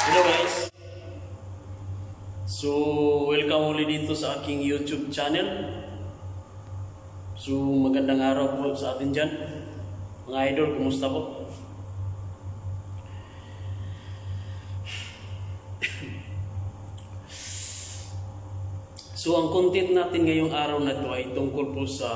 Hello guys. So, welcome ulit dito sa aking YouTube channel. So, magandang araw po sa atin dyan. Mga idol, kumusta po? So, ang content natin ngayong araw na ito ay tungkol po sa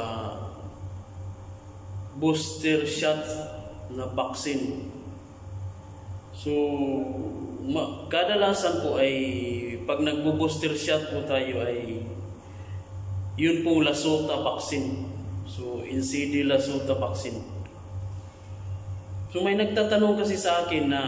booster shot na vaccine. So, kadalasan po ay pag nagbo-booster shot po tayo ay yun pong Lasota vaccine. So, NCD Lasota vaccine. So, may nagtatanong kasi sa akin na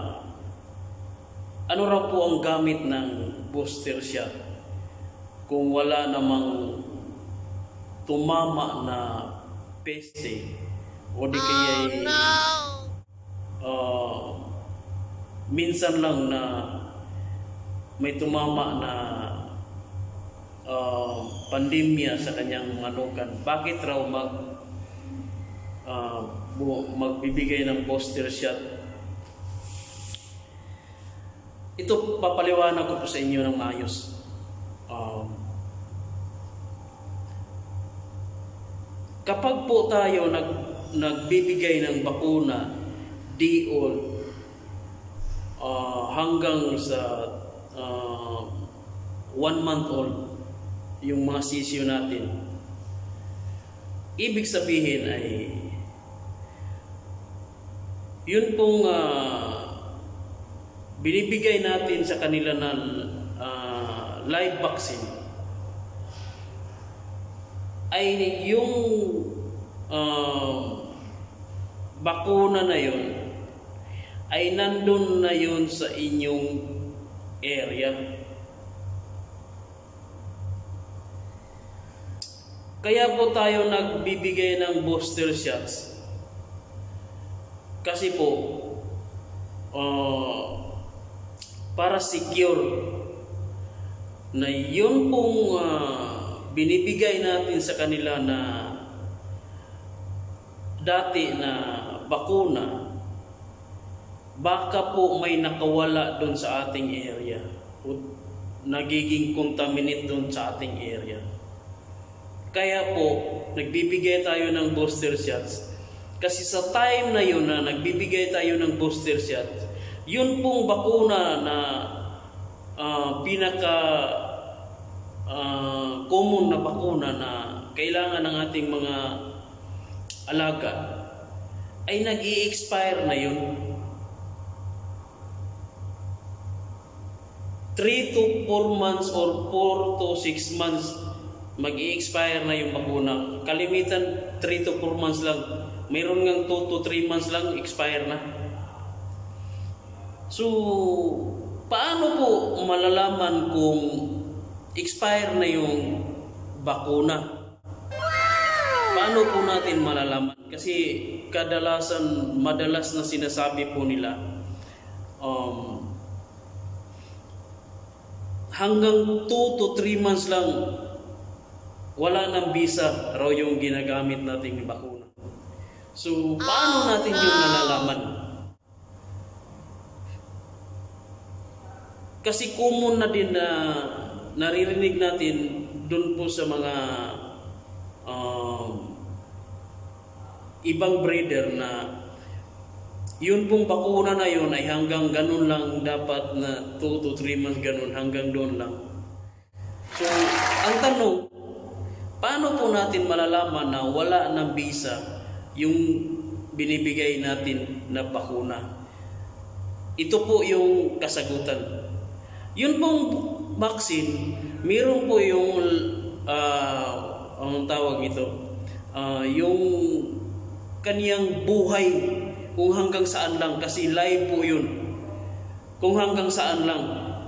ano raw po ang gamit ng booster shot kung wala namang tumama na peste o di kaya minsan lang na may tumama na pandemya sa kanyang manukan. Bakit raw magbibigay ng booster shot? Ito papaliwanag ko po sa inyo ng maayos. Kapag po tayo nagbibigay ng bakuna, DOL, hanggang sa 1 month old yung mga sisyo natin, ibig sabihin ay yun pong binibigay natin sa kanila na live vaccine ay yung bakuna na yun ay nandun na yun sa inyong area. Kaya po tayo nagbibigay ng booster shots. Kasi po, para secure na yun pong binibigay natin sa kanila na dati na bakuna, baka po may nakawala doon sa ating area o nagiging contaminate doon sa ating area. Kaya po, nagbibigay tayo ng booster shots. Kasi sa time na yun na nagbibigay tayo ng booster shots, yun pong bakuna na pinaka common na bakuna na kailangan ng ating mga alaga ay nag-i-expire na yun. 3 to 4 months or 4 to 6 months mag-i-expire na yung bakuna. Kalimitan 3 to 4 months lang. Mayroon ngang 2 to 3 months lang expire na. So, paano po malalaman kung expire na yung bakuna? Paano po natin malalaman? Kasi madalas na sinasabi po nila hanggang 2 to 3 months lang wala nang visa raw yung ginagamit nating bakuna. So, paano natin yung nalalaman? Kasi common na din na naririnig natin dun po sa mga ibang breeder na yun pong bakuna na yun ay hanggang ganun lang dapat na 2 to 3 months ganun, hanggang doon lang. So, ang tanong, paano po natin malalaman na wala ng visa yung binibigay natin na bakuna? Ito po yung kasagutan. Yun pong vaccine, mayroon po yung anong tawag ito? Yung kaniyang buhay kung hanggang saan lang, kasi live po yun. Kung hanggang saan lang.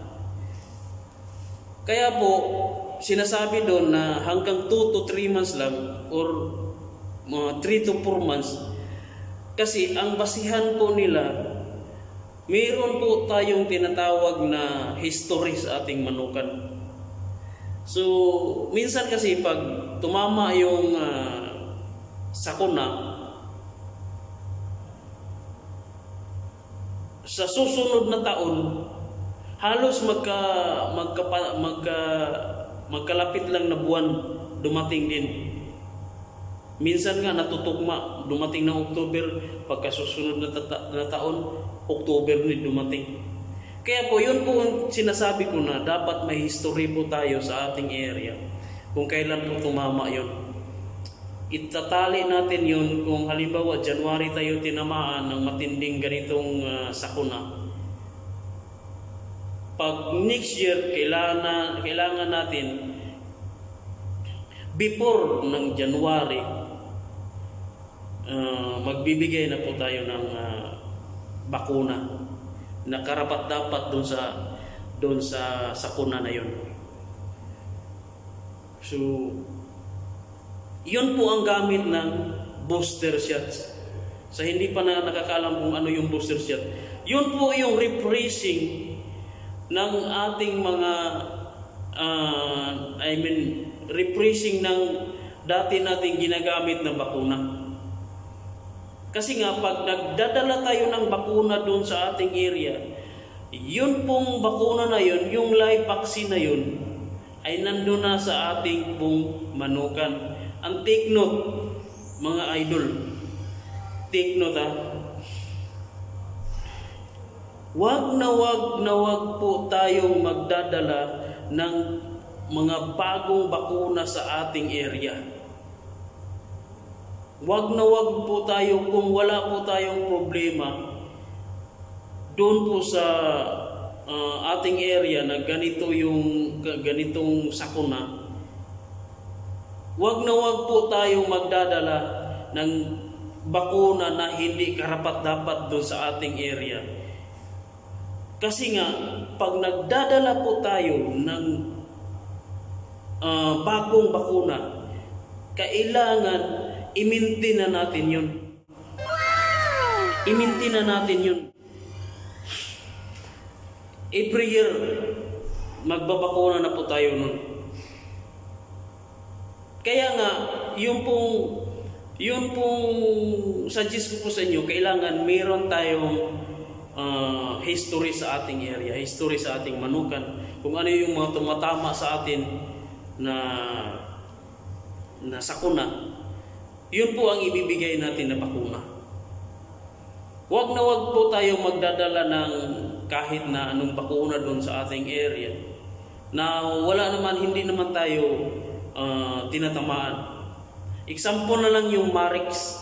Kaya po, sinasabi doon na hanggang 2 to 3 months lang or 3 to 4 months. Kasi ang basihan po nila, mayroon po tayong tinatawag na history sa ating manukan. So, minsan kasi pag tumama yung sakuna, sa susunod na taon, halos magkalapit lang na buwan dumating din. Minsan nga natutugma, dumating na October, pagkasusunod na taon, October ni dumating. Kaya po, yun po sinasabi ko na dapat may history po tayo sa ating area kung kailan po tumama yun. Itatali natin yun kung halimbawa January tayo tinamaan ng matinding ganitong sakuna. Pag next year, kailangan natin before ng January, magbibigay na po tayo ng bakuna na karapat-dapat doon sa sakuna na yun. So, yun po ang gamit ng booster shots. Sa hindi pa na nakakaalam kung ano yung booster shot, yun po yung refreshing ng ating mga refreshing ng dati nating ginagamit na bakuna. Kasi nga, pag nagdadala tayo ng bakuna doon sa ating area, yun pong bakuna na yun, yung live vaccine na yun, ay nandun na sa ating pong manukan. Ang take note, mga idol, take note ha, wag na wag po tayong magdadala ng mga bagong bakuna sa ating area. Wag na wag po tayo, kung wala po tayong problema doon po sa ating area na ganitong sakuna, wag na wag po tayong magdadala ng bakuna na hindi karapat-dapat doon sa ating area. Kasi nga, pag nagdadala po tayo ng bagong bakuna, kailangan i-maintain na natin yun. I-maintain na natin yun. Every year, magbabakuna na po tayo nun. Kaya nga, yun pong suggest ko po sa inyo, kailangan mayroon tayong history sa ating area, history sa ating manukan, kung ano yung mga tumatama sa atin na sakuna, yun po ang ibibigay natin na bakuna. Wag na wag po tayo magdadala ng kahit na anong bakuna doon sa ating area na hindi naman tayo tinatamaan. Example na lang yung Marex.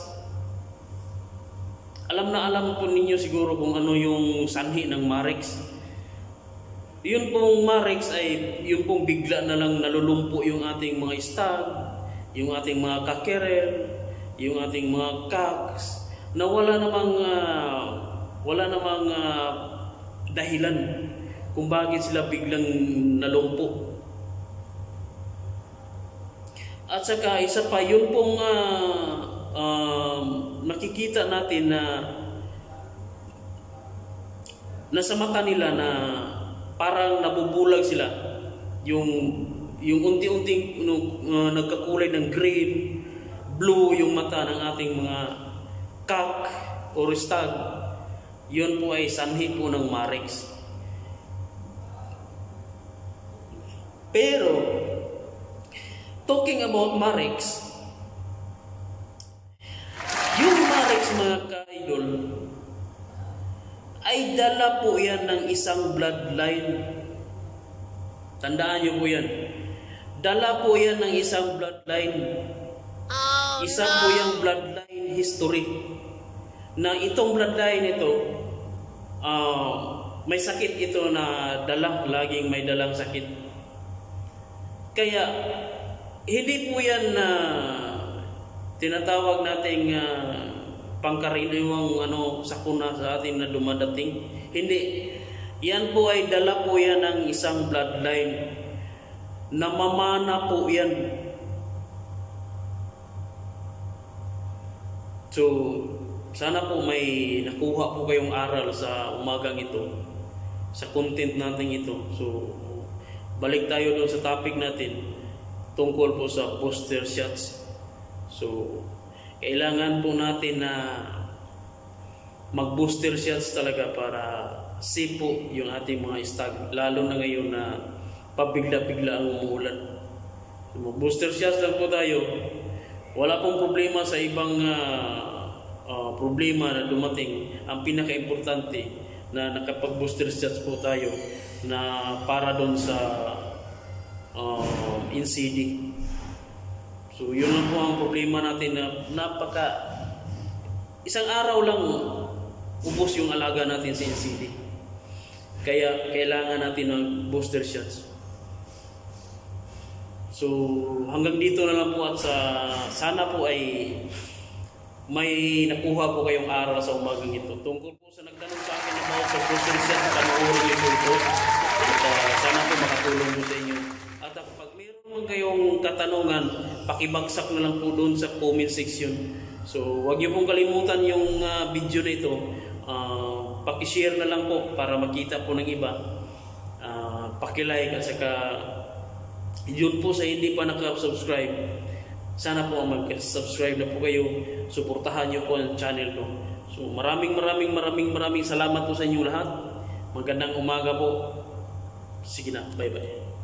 Alam po ninyo siguro kung ano yung sanhi ng Marex. Yun pong Marex ay yung pong bigla na lang nalulumpo yung ating mga stag, yung ating mga kakerer, yung ating mga cocks, na wala namang dahilan kung bakit sila biglang nalumpo. At saka isa pa, yun pong nakikita natin na sa mata nila na parang nabubulag sila, yung unti-unting nagkakulay ng green, blue yung mata ng ating mga cock or stag. Yun po ay sanhi po ng Marex. Pero talking about Marex, yung Marex mga ka-idol ay dala po yan ng isang bloodline. Tandaan nyo po yan. Dala po yan ng isang bloodline. Isa po yung bloodline history. Na itong bloodline ito, may sakit ito na laging may dalang sakit. Kaya, hindi po yan na tinatawag nating pangkaraniwang sakuna sa atin na dumadating. Hindi. Yan po ay dala po yan ng isang bloodline. Namamana po yan. So, sana po may nakuha po kayong aral sa umagang ito, sa content natin ito. So, balik tayo doon sa topic natin tungkol po sa booster shots. So, kailangan po natin na mag-booster shots talaga para safe po yung ating mga stag, lalo na ngayon na pabigla-bigla ang umuulan. So, booster shots lang po tayo. Wala pong problema sa ibang problema na dumating. Ang pinaka-importante na nakapag-booster shots po tayo na para doon sa NCD. So yun lang po ang problema natin na isang araw lang ubos yung alaga natin sa NCD. Kaya kailangan natin ng booster shots. So hanggang dito na lang po at sana po ay may nakuha po kayong aral sa umagang ito. Tungkol po sa nagtanong sa akin about sa booster shots, panoorin niyo po ito. At sana po makatulong po sa inyo. At pag mayroon kayong katanungan, pakibagsak na lang po doon sa comment section. So huwag niyo pong kalimutan yung video na ito. Paki-share na lang po para makita po ng iba. Paki-like at saka yun po sa hindi pa nakasubscribe. Sana po mag-subscribe na po kayo. Suportahan niyo po ang channel ko. So maraming salamat po sa inyo lahat. Magandang umaga po. Sige na, bye-bye.